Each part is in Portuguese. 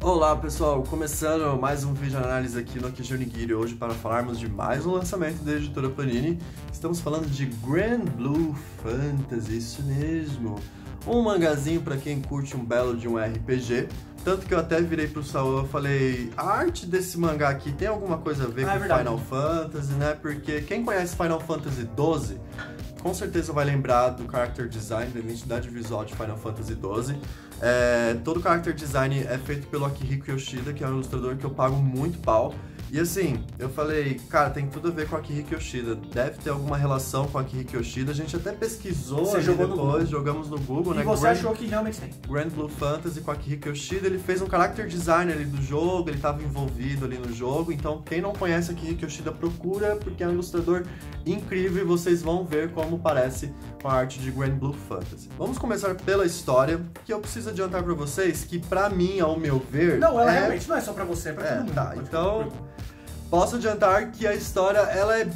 Olá pessoal, começando mais um vídeo análise aqui no Akiji Onigiri hoje para falarmos de mais um lançamento da editora Panini. Estamos falando de Granblue Fantasy, isso mesmo. Um mangazinho para quem curte um belo de um RPG. Tanto que eu até virei pro Saul e falei, a arte desse mangá aqui tem alguma coisa a ver com Final Fantasy, né? Porque quem conhece Final Fantasy XII com certeza vai lembrar do character design, da identidade visual de Final Fantasy XII. Todo o character design é feito pelo Akihiko Yoshida, que é um ilustrador que eu pago muito pau. E assim, eu falei, cara, tem tudo a ver com o Akihiko Yoshida, deve ter alguma relação com o Akihiko Yoshida. A gente até pesquisou depois, jogamos no Google, e né? E você achou que realmente tem. Granblue Fantasy com o Akihiko Yoshida, ele fez um character design ali do jogo, ele estava envolvido ali no jogo, então quem não conhece Akihiko Yoshida procura, porque é um ilustrador incrível e vocês vão ver como parece com a arte de Granblue Fantasy. Vamos começar pela história, que eu preciso adiantar para vocês que, pra mim, ao meu ver... Não, ela realmente não é só pra você, é pra todo mundo. Tá, então... Posso adiantar que a história ela é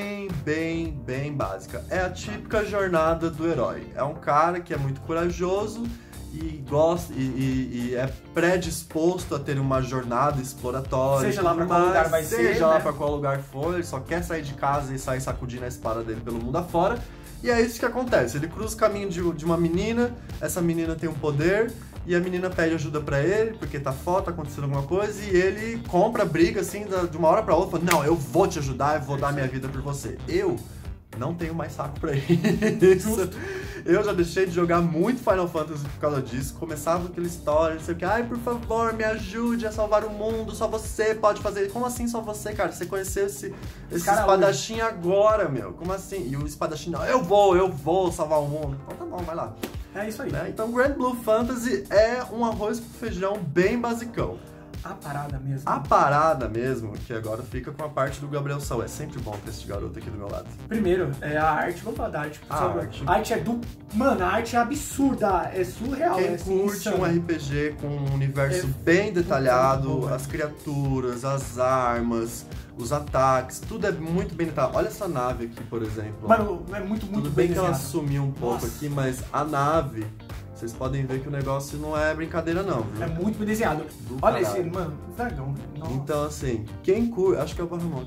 bem básica. É a típica jornada do herói. É um cara que é muito corajoso e gosta e é predisposto a ter uma jornada exploratória. Seja lá pra qual lugar vai ser, seja lá pra qual lugar for, ele só quer sair de casa e sair sacudindo a espada dele pelo mundo afora. E é isso que acontece. Ele cruza o caminho de uma menina, essa menina tem um poder. E a menina pede ajuda pra ele, porque tá foda, tá acontecendo alguma coisa, e ele compra briga assim, de uma hora pra outra, fala, não, eu vou te ajudar, eu vou dar minha vida por você. Eu não tenho mais saco pra isso. Eu já deixei de jogar muito Final Fantasy por causa disso. Começava aquela história, não sei o que, ai, por favor, me ajude a salvar o mundo, só você pode fazer. Como assim só você, cara? Você conheceu esse espadachim agora, meu. Como assim? E o espadachim, não, eu vou salvar o mundo. Então tá bom, vai lá. É isso aí. Né? Então Granblue Fantasy é um arroz com feijão bem basicão. A parada mesmo. A parada mesmo, que agora fica com a parte do Gabriel Saul. É sempre bom ter esse garoto aqui do meu lado. Primeiro, é a arte. Vamos falar da arte, por favor. A arte é do... Mano, a arte é absurda. É surreal. Quem curte um RPG com um universo bem detalhado, as criaturas, as armas, os ataques, tudo é muito bem detalhado. Olha essa nave aqui, por exemplo. Mano, é muito tudo bem que ela desenhado. sumiu um pouco aqui, mas a nave... Vocês podem ver que o negócio não é brincadeira não, viu? É muito bem desenhado. Olha esse, mano, dragão. Nossa. Então assim, quem curte... Acho que é o Barramon.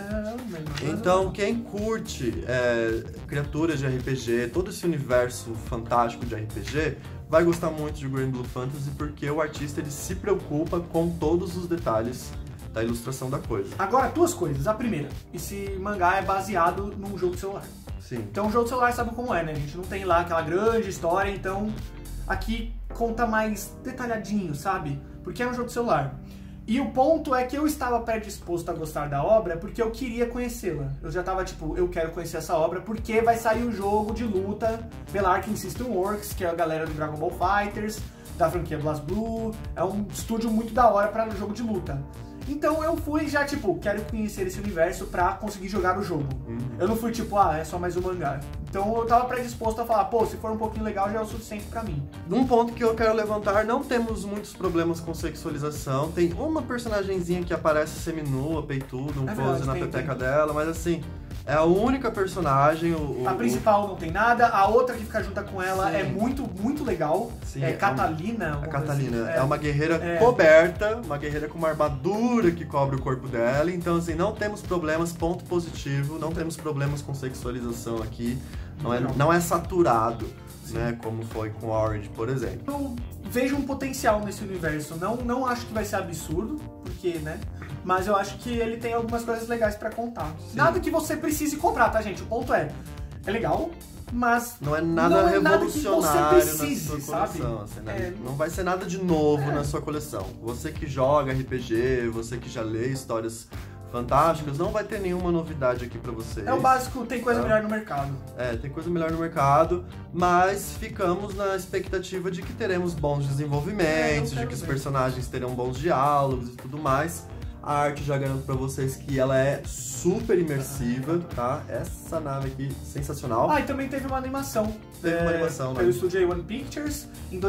Então quem curte criaturas de RPG, todo esse universo fantástico de RPG, vai gostar muito de Granblue Fantasy, porque o artista ele se preocupa com todos os detalhes da ilustração da coisa. Agora, duas coisas. A primeira, esse mangá é baseado num jogo de celular. Sim. Então o jogo de celular sabe como é, né? A gente não tem lá aquela grande história, então aqui conta mais detalhadinho, sabe? Porque é um jogo de celular. E o ponto é que eu estava predisposto a gostar da obra porque eu queria conhecê-la. Eu já estava tipo, eu quero conhecer essa obra porque vai sair um jogo de luta pela Arc System Works, que é a galera do Dragon Ball FighterZ, da franquia BlazBlue. É um estúdio muito da hora para jogo de luta. Então eu fui já, tipo, quero conhecer esse universo pra conseguir jogar o jogo. Eu não fui tipo, é só mais um mangá. Então eu tava predisposto a falar, pô, se for um pouquinho legal já é o suficiente pra mim. Um ponto que eu quero levantar, não temos muitos problemas com sexualização. Tem uma personagenzinha que aparece seminua, peitudo, um close na pepeca dela, mas assim... É a única personagem... A principal não tem nada, a outra que fica junto com ela é muito legal. Sim, é Catalina. A Catalina assim. É uma guerreira coberta, uma guerreira com uma armadura que cobre o corpo dela. Então, assim, não temos problemas, ponto positivo, não temos problemas com sexualização aqui. Não é saturado, né? Como foi com Orange, por exemplo. Eu vejo um potencial nesse universo. Não acho que vai ser absurdo, porque, né? Mas eu acho que ele tem algumas coisas legais pra contar. Sim. Nada que você precise comprar, tá, gente? O ponto é legal, mas não é nada revolucionário que você precise, na sua coleção. Sabe? Assim, né? Não vai ser nada de novo na sua coleção. Você que joga RPG, você que já lê histórias fantásticas, não vai ter nenhuma novidade aqui pra vocês. É o básico, tem coisa melhor no mercado. Tem coisa melhor no mercado, mas ficamos na expectativa de que teremos bons desenvolvimentos, de que os personagens terão bons diálogos e tudo mais. A arte já garanto pra vocês que ela é super imersiva, tá? Essa nave aqui, sensacional. E também teve uma animação. Teve uma animação, né? Pelo estúdio A1 Pictures, em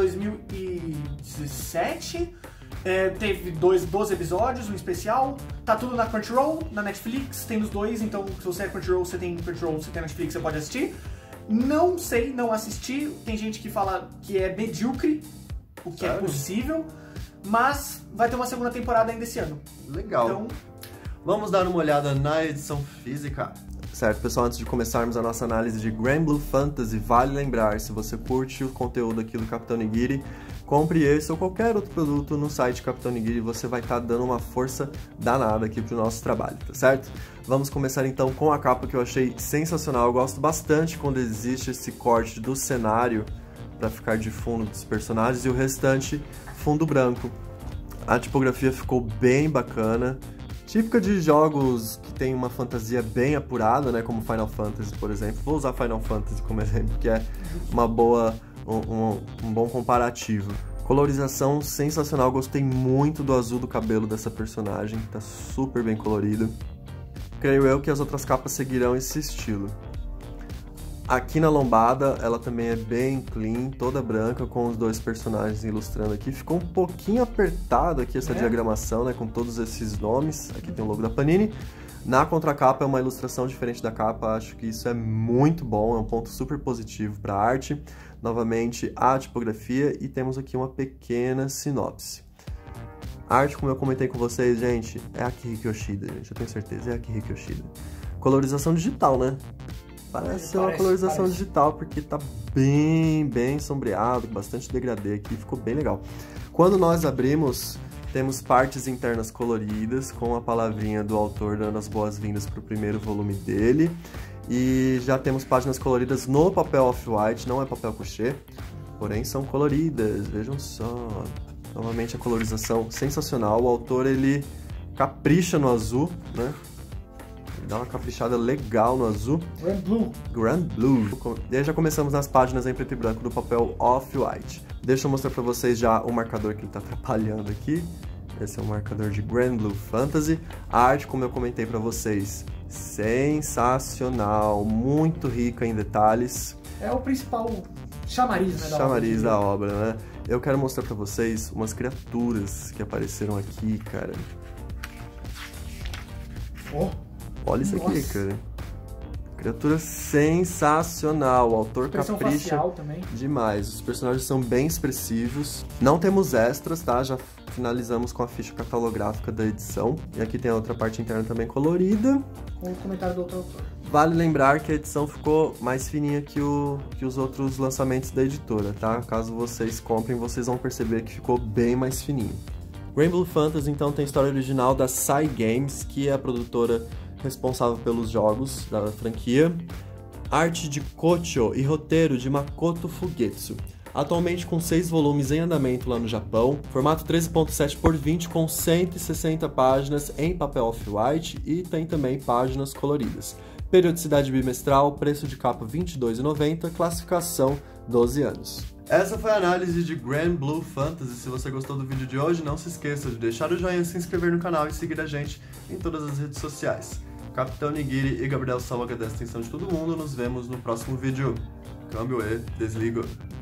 2017. Teve 12 episódios, um especial. Tá tudo na Crunchyroll, na Netflix, tem os dois. Então, se você é Crunchyroll, você tem Netflix, você pode assistir. Não sei, não assisti. Tem gente que fala que é medíocre, o que é possível. mas vai ter uma segunda temporada ainda esse ano. Legal. Então, vamos dar uma olhada na edição física. Certo, pessoal, antes de começarmos a nossa análise de Granblue Fantasy, vale lembrar, se você curte o conteúdo aqui do Capitão Nigiri, compre esse ou qualquer outro produto no site Capitão Nigiri, você vai estar dando uma força danada aqui pro nosso trabalho, tá certo? Vamos começar então com a capa que eu achei sensacional. Eu gosto bastante quando existe esse corte do cenário para ficar de fundo dos personagens e o restante fundo branco. A tipografia ficou bem bacana. Típica de jogos que tem uma fantasia bem apurada, né, como Final Fantasy, por exemplo. Vou usar Final Fantasy como exemplo, que é uma boa, um bom comparativo. Colorização sensacional, gostei muito do azul do cabelo dessa personagem, tá super bem colorido. Creio eu que as outras capas seguirão esse estilo. Aqui na lombada, ela também é bem clean, toda branca, com os dois personagens ilustrando aqui. Ficou um pouquinho apertado aqui essa diagramação, né, com todos esses nomes. Aqui tem o logo da Panini. Na contracapa é uma ilustração diferente da capa, acho que isso é muito bom, é um ponto super positivo para a arte. Novamente, a tipografia e temos aqui uma pequena sinopse. A arte, como eu comentei com vocês, gente, é a Akihiko Yoshida, gente, eu tenho certeza, é a Akihiko Yoshida. Colorização digital, né? Parece ser uma colorização digital, porque tá bem sombreado, bastante degradê aqui, ficou bem legal. Quando nós abrimos, temos partes internas coloridas, com a palavrinha do autor dando as boas-vindas para o primeiro volume dele. E já temos páginas coloridas no papel off-white, não é papel couché, porém são coloridas, vejam só. Novamente a colorização sensacional, o autor ele capricha no azul, né? Dá uma caprichada legal no azul. Granblue. E aí já começamos nas páginas em preto e branco do papel off-white. Deixa eu mostrar pra vocês já o marcador que ele tá atrapalhando aqui. Esse é o marcador de Granblue Fantasy. A arte, como eu comentei pra vocês, sensacional, muito rica em detalhes. É o principal chamariz, né? Chamariz da obra, né? Eu quero mostrar pra vocês umas criaturas que apareceram aqui, cara. Olha isso aqui, cara. Criatura sensacional. O autor capricha demais. Os personagens são bem expressivos. Não temos extras, tá? Já finalizamos com a ficha catalográfica da edição. E aqui tem a outra parte interna também colorida. Com o comentário do outro autor. Vale lembrar que a edição ficou mais fininha que os outros lançamentos da editora, tá? Caso vocês comprem, vocês vão perceber que ficou bem mais fininho. Granblue Fantasy, então, tem história original da Sai Games, que é a produtora responsável pelos jogos da franquia. Arte de Kocho e roteiro de Makoto Fugetsu. Atualmente com 6 volumes em andamento lá no Japão, formato 13.7 por 20 com 160 páginas em papel off-white e tem também páginas coloridas. Periodicidade bimestral, preço de capa R$ 22,90, classificação 12 anos. Essa foi a análise de Granblue Fantasy. Se você gostou do vídeo de hoje, não se esqueça de deixar o joinha, se inscrever no canal e seguir a gente em todas as redes sociais. Capitão Nigiri e Gabriel Salva, da extensão de todo mundo, nos vemos no próximo vídeo. Câmbio e desligo.